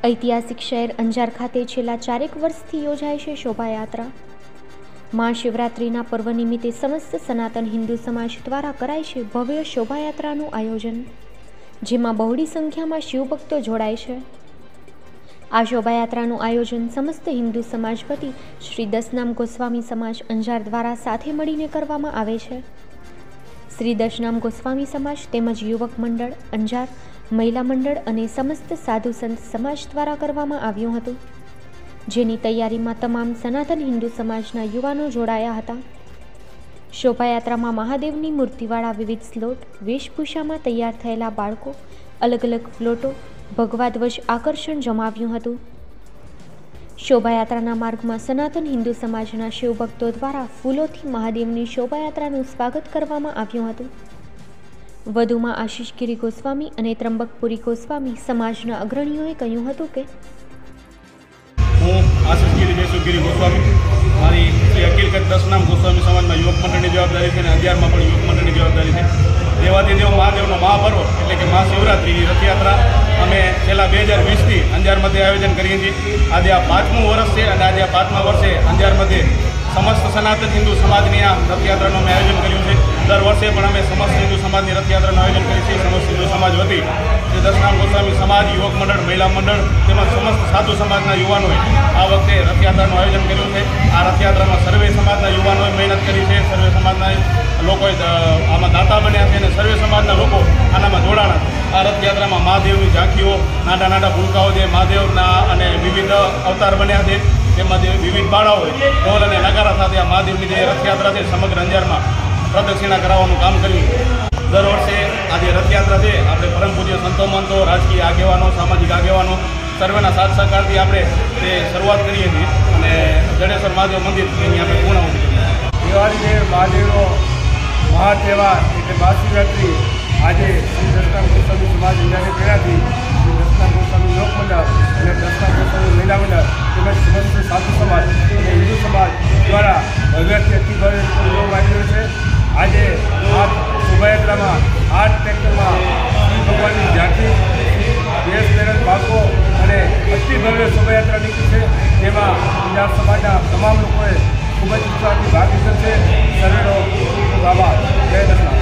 ऐतिहासिक शहर अंजार खाते छेल्ला 4 वर्षथी योजाय छे शोभायात्रा। महाशिवरात्रिना पर्व निमित्ते समस्त सनातन हिंदू समाज द्वारा कराय छे भव्य शोभायात्रानुं आयोजन, जेमां बहोળી संख्यामां शिवभक्तो जोड़ाय छे। आ शोभायात्रानुं आयोजन समस्त हिंदू समाज वती श्री दशनाम गोस्वामी समाज अंजार द्वारा साथे मळीने करवामां आवे छे। श्री दशनाम गोस्वामी समाज तेमज युवक मंडळ अंजार, महिला मंडळ अने समस्त साधु संत समाज द्वारा करवामां આવ્યું હતું, જેની તૈયારીમાં તમામ સનાતન હિન્દુ સમાજના યુવાનો જોડાયા હતા। શોભાયાત્રામાં મહાદેવની મૂર્તિવાળા વિવિધ સ્લોટ, વેશભૂષામાં તૈયાર થયેલા બાળકો, અલગ અલગ ફ્લોટો, ભગવા ધ્વજ આકર્ષણ જમાવ્યું હતું। શોભાયાત્રાના માર્ગમાં સનાતન હિન્દુ સમાજના શિવભક્તો દ્વારા ફૂલોથી મહાદેવની શોભાયાત્રાનું સ્વાગત કરવામાં આવ્યું હતું। વધુમાં આશીષગીરી ગોસ્વામી અને ત્રંબકપુરી ગોસ્વામી સમાજના અગ્રણીઓએ કહ્યું હતું કે હું આશીષગીરી જયસુખગીરી ગોસ્વામી, મારી અખિલ કચ્છ દશનામ ગોસ્વામી સમાજમાં યુવક મંડળની જવાબદારી છે અને અંજારમાં પણ યુવક મંડળની જવાબદારી છે। દેવાધિદેવ મહાદેવનો મહાપર્વ એટલે કે મહાશિવરાત્રિની રથયાત્રા અમે છેલ્લા 2020થી અંજારમાંથી આયોજન કરીએ છીએ। આજે આ 5મું વર્ષ છે અને આજે આ 5મા વર્ષે અંજારમાંથી समस्त सनातन हिंदू समाजनी आ रथयात्रा में आयोजन कर्युं छे। दर वर्षे पण अमे समस्त हिंदू समाजनी रथयात्रा आयोजन करीए छीए। समस्त हिंदू समाज वती श्री दशनाम गोस्वामी समाज, युवक मंडळ, महिला मंडळ तेमज समस्त साधु समाजना युवानोए आ वखते रथयात्रानुं आयोजन कर्युं छे। आ रथयात्रामां सर्वे समाजना युवानोए मेहनत करी छे। सर्वे समाजना लोकोए आमां दाता बन्या छे अने सर्वे समाजना लोको आनामां जोडाणा। आ रथयात्रामां महादेवनी झांकीओ, नाना नाना भूलकाओ जे महादेवना अने विविध अवतार बन्या छे, तेमां विविध बाळाओए ढोल अने नगारा साथे आ महादेवनी जे रथयात्रा छे समग्र अंजारमां प्रदक्षिणा कराववानुं काम कर्युं। दर वर्षे आ जे रथयात्रा छे आपणे परम पूज्य संतो महंतो, राजकीय आगेवानो, सामाजिक आगेवानो सर्वेना साथ सहकारथी आपणे ते शरूआत करीए छीए अने जडेश्वर महादेव मंदिर एनी आपणे पूर्णाहुति करीए छीए। दिवाळी महादेवनो महातहेवार एटले महाशिवरात्रि આજે શ્રી દશનામ ગોસ્વામી સમાજ અંજારની પ્રેરણાથી શ્રી દશનામ ગોસ્વામી યુવક મંડળ અને દશનામ ગોસ્વામી મહિલા મંડળ તેમજ સમસ્ત સાધુ સમાજ અને હિન્દુ સમાજ દ્વારા ભવ્યથી અતિ ભવ્ય ઉજવવામાં આવી રહ્યો છે। આજે આ શોભાયાત્રામાં 8 ટ્રેક્ટરમાં શ્રી ભગવાનની ઝાંખી, દેશ પ્રેરક બાળકો અને અતિ ભવ્ય શોભાયાત્રા નીકળી છે, જેમાં અંજાર સમાજના તમામ લોકોએ ખૂબ જ ઉત્સાહથી ભાગ લીધો છે। સર્વેનો ખૂબ આભાર। જય દશનામ।